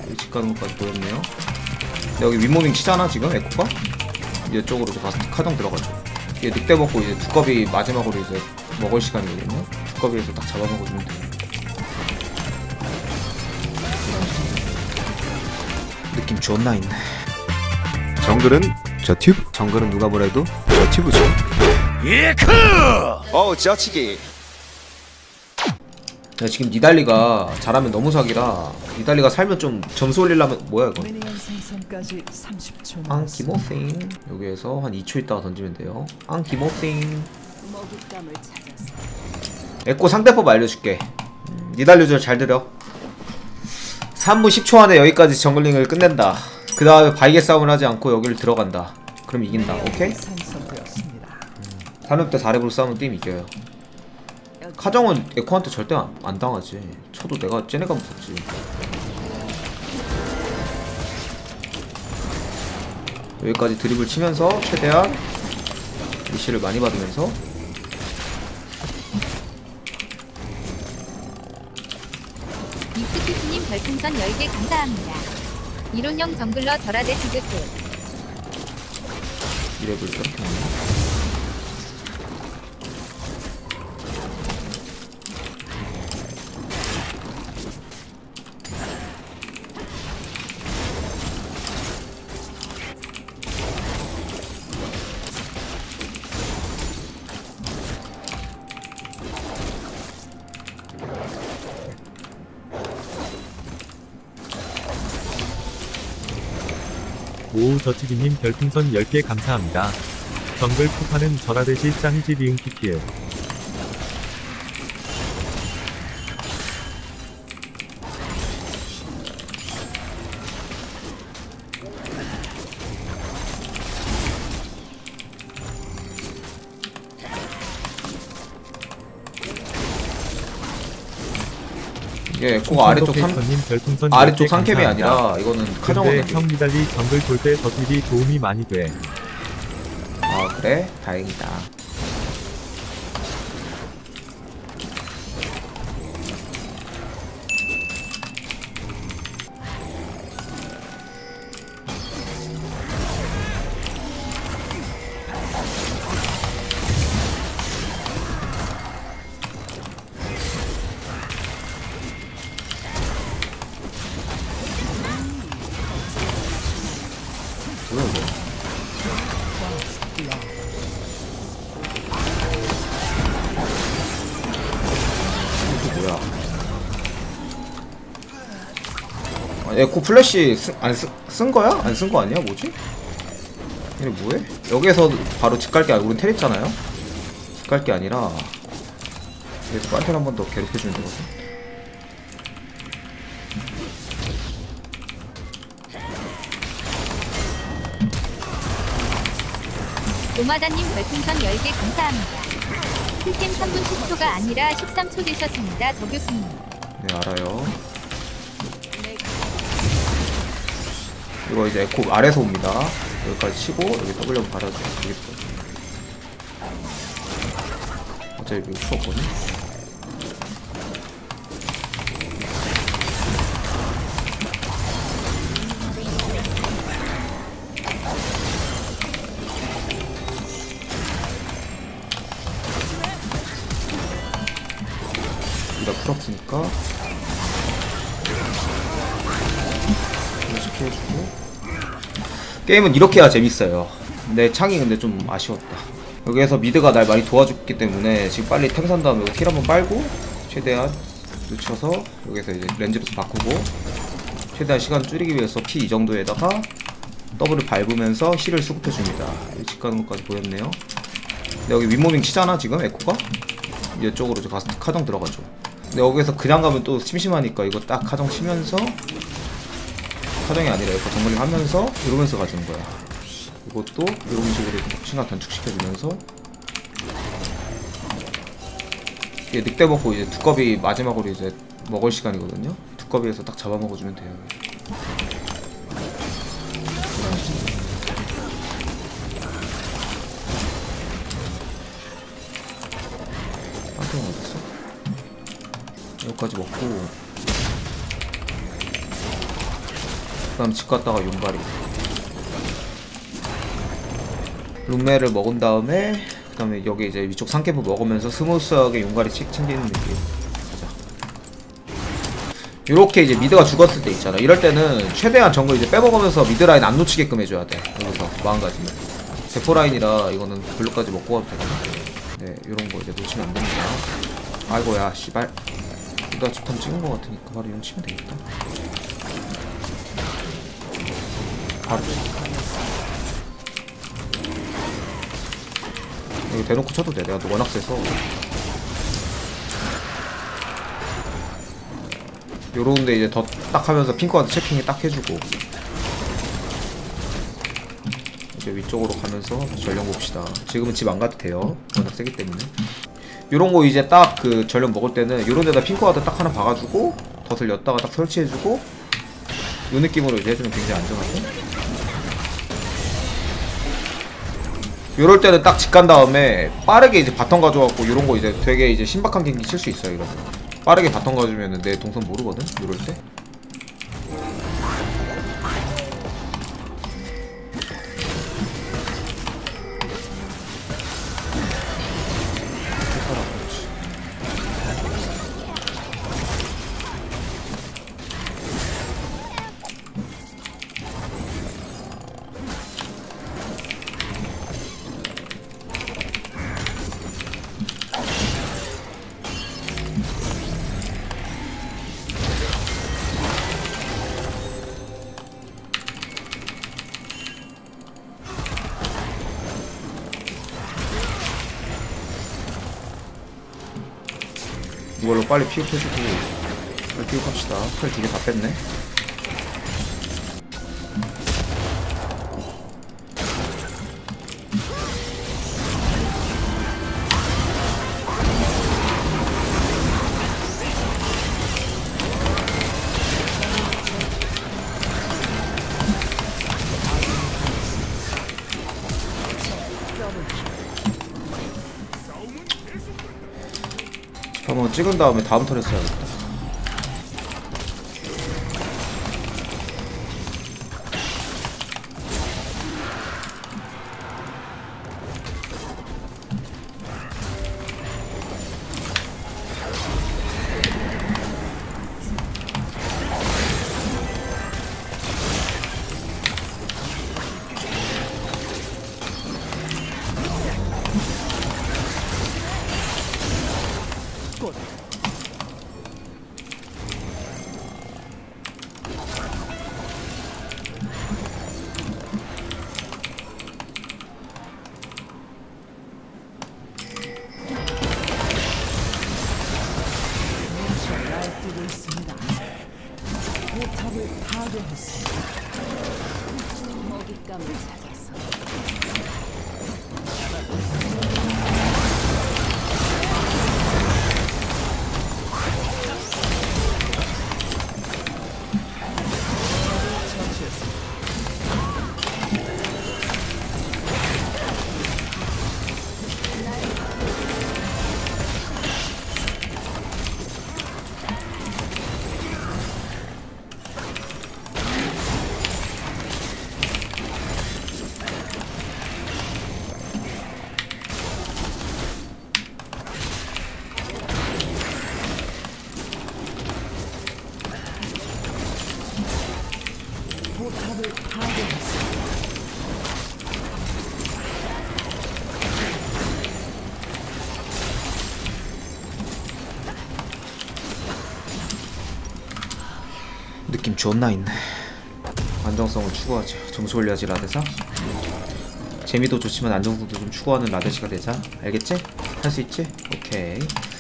집 가는 것까지 보였네요. 근데 여기 윗모빙 치잖아 지금 에코가? 이쪽으로 이제 가서 카정 들어가죠. 이게 늑대 먹고 이제 두꺼비 마지막으로 이제 먹을 시간이거든요. 두꺼비에서 딱 잡아먹어주면 돼요. 느낌 존나 있네. 정글은 저 튜브? 정글은 누가 뭐래도 저 튜브죠. 예크! 어우 지어치기. 야, 지금 니달리가 잘하면 너무 사기라. 니달리가 살면 좀 점수 올리려면 뭐야 이거? 앙기모싱. 여기에서 한 2초 있다가 던지면 돼요. 앙기모싱. 에코 상대법 알려줄게. 니달리 잘 들여. 3분 10초 안에 여기까지 정글링을 끝낸다. 그 다음에 바이게 싸움을 하지 않고 여기를 들어간다. 그럼 이긴다. 오케이? 3렙 때 4렙으로 싸우면 게임 이겨요. 카정은 에코한테 절대 안 당하지. 쳐도 내가 쟤네가 무섭지. 여기까지 드립을 치면서 최대한 리시를 많이 받으면서 이스피스님 별풍선 10개 감사합니다. 이론형 정글러 절하대 지그트. 이랩을 저렇게 하네. 오우 저치기님 별풍선 10개 감사합니다. 정글 푸파는 절하대시 짱이지 리응 키키에. 이게 에코가 아래쪽 상캡이 아니라 이거는 카정원. 근데 형 니달리 정글 돌 때 저딜이 도움이 많이 돼. 아 그래? 다행이다. 뭐야 이거? 이게 뭐야? 아, 에코 플래시 쓴 거야? 안 쓴 거 아니야? 뭐지? 얘네 뭐해? 여기에서 바로 집 갈 게 아니라 우린 테랬잖아요? 집 갈 게 아니라 여기서 판테를 한 번 더 괴롭혀주면 되거든? 노마다님 별풍선 10개 감사합니다. 힐템 3분 10초가 아니라 13초 되셨습니다. 저 교수님. 네 알아요. 이거 이제 에코 아래서 옵니다. 여기까지 치고 여기 W 받아주면 되겠어. 어차피 이거 추웠거든. 풀었으니까 이렇게 해주고. 게임은 이렇게 해야 재밌어요. 근데 창이 근데 좀 아쉬웠다. 여기에서 미드가 날 많이 도와줬기 때문에 지금 빨리 템 산 다음에 킬 한번 빨고 최대한 늦춰서 여기서 이제 렌즈부터 바꾸고 최대한 시간 줄이기 위해서 피 이 정도에다가 더블을 밟으면서 힐을 수급해줍니다. 집 가는 것까지 보였네요. 근데 여기 윗모빙 치잖아 지금 에코가? 이쪽으로 이제 가서 카정 들어가죠. 근데 여기서 그냥 가면 또 심심하니까 이거 딱 카정 치면서, 카정이 아니라 이거 정글링 하면서 이러면서 가주는 거야. 이것도 이런 식으로 시간 단축시켜주면서. 이게 늑대 먹고 이제 두꺼비 마지막으로 이제 먹을 시간이거든요. 두꺼비에서 딱 잡아먹어주면 돼요. 한통 어딨어? 여기까지 먹고 그 다음 집 갔다가 용가리. 룸메를 먹은 다음에 그 다음에 여기 이제 위쪽 상캠프 먹으면서 스무스하게 용가리 씩 챙기는 느낌. 가자. 요렇게 이제 미드가 죽었을 때 있잖아. 이럴 때는 최대한 정글 이제 빼먹으면서 미드 라인 안 놓치게끔 해줘야 돼. 여기서 마음가짐을. 대포 라인이라 이거는 블루까지 먹고 가도 되거든. 네, 요런 거 이제 놓치면 안 됩니다. 아이고야, 씨발. 이거 집탐 찍은 거 같으니까 바로 이런 치면 되겠다. 바로. 이거 대놓고 쳐도 돼. 내가 워낙 세서. 요런데 이제 더 딱 하면서 핑크한테 체킹을 딱 해주고. 이제 위쪽으로 가면서 전령 봅시다. 지금은 집 안 가도 돼요. 워낙 세기 때문에. 요런 거 이제 딱 그 전령 먹을 때는 요런 데다 핑크와드 딱 하나 박아주고 덫을 엿다가 딱 설치해주고 요 느낌으로 이제 해주면 굉장히 안전하고. 요럴 때는 딱 집 간 다음에 빠르게 이제 바텀 가져갖고 요런 거 이제 되게 이제 신박한 경기 칠 수 있어요. 이러면 빠르게 바텀 가주면은 내 동선 모르거든. 요럴 때. 이걸로 빨리 피흡해주고 빨리 피흡합시다. 털 2개 다 뺐네. 한번 찍은 다음에 다음 턴에 써야겠다. 포탑을 파괴했습니다. 먹잇감을 찾았어. 포탑을 파괴했습니다. 느낌 존나 있네. 안정성을 추구하자. 점수 올려야지 라데사. 재미도 좋지만 안정성도 좀 추구하는 라데시가 되자. 알겠지? 할 수 있지? 오케이.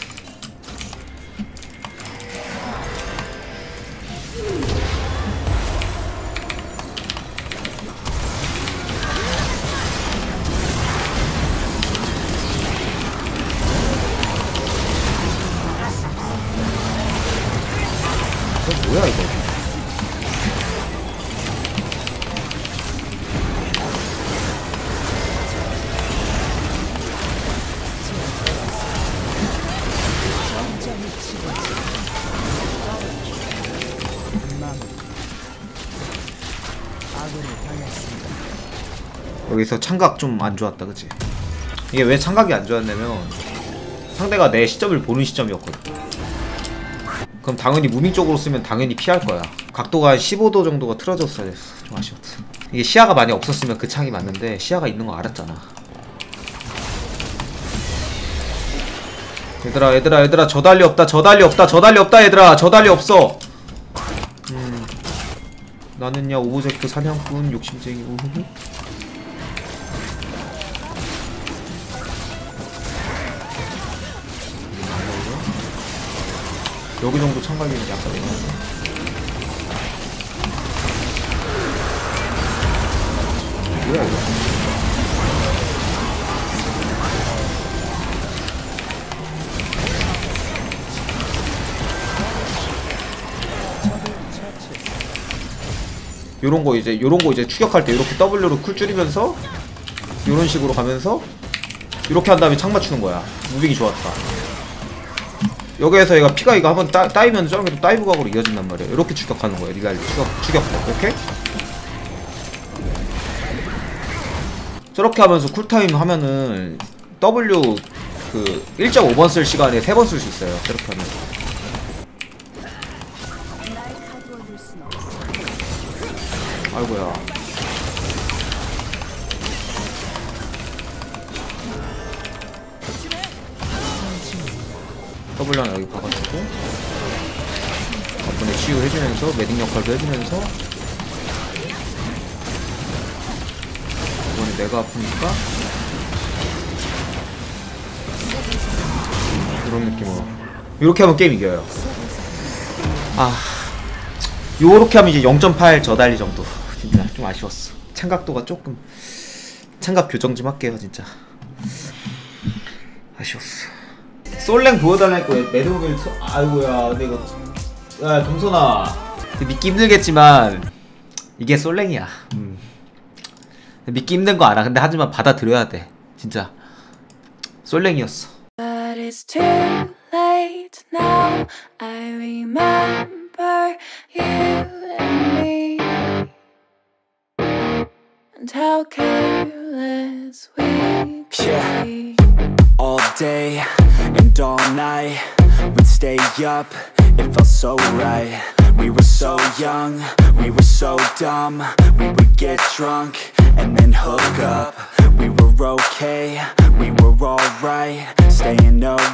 뭐야 이거? 여기서 창각 좀 안 좋았다, 그치? 이게 왜 창각이 안 좋았냐면 상대가 내 시점을 보는 시점이었거든. 그럼 당연히 무빙 쪽으로 쓰면 당연히 피할 거야. 각도가 한 15도 정도가 틀어졌어야 됐어. 좀 아쉬웠어. 이게 시야가 많이 없었으면 그 창이 맞는데 시야가 있는 거 알았잖아. 얘들아 저 달리 없다 얘들아. 저 달리 없어. 나는야 오브젝트 사냥꾼 욕심쟁이. 우후후. 여기 정도 창각이면 약간 애매하네. 뭐야 이거? 요런 거 이제 추격할 때 이렇게 W로 쿨 줄이면서 요런 식으로 가면서 이렇게 한 다음에 창 맞추는 거야. 무빙이 좋았다. 여기에서 얘가 피가 이거 한번 따이면 저렇게 또 다이브 각으로 이어진단 말이야. 이렇게 추격하는 거야. 니가 추격해. 이렇게? 저렇게 하면서 쿨타임 하면은 W 그 1.5번 쓸 시간에 3번 쓸 수 있어요. 저렇게 하면. 아이고야. W 하나 여기 박아주고 앞번에 치유해주면서 매딩 역할도 해주면서 이번에 내가 아프니까 이런 느낌으로 이렇게 하면 게임 이겨요. 아 요렇게 하면 이제 0.8 저달리 정도. 진짜 좀 아쉬웠어. 창각도가 조금 창각 교정 좀 할게요. 진짜 아쉬웠어. 솔랭 보여달라니까 왜 매듭을 아이고야. 근데 이거 야 동선아 믿기 힘들겠지만 이게 솔랭이야. 믿기 힘든 거 알아. 근데 하지만 받아들여야 돼. 진짜 솔랭이었어. But it's too late now. I remember you and me, and how careless we could be. All day and all night, we'd stay up, it felt so right. We were so young, we were so dumb. We would get drunk and then hook up. We were okay, we were alright, staying up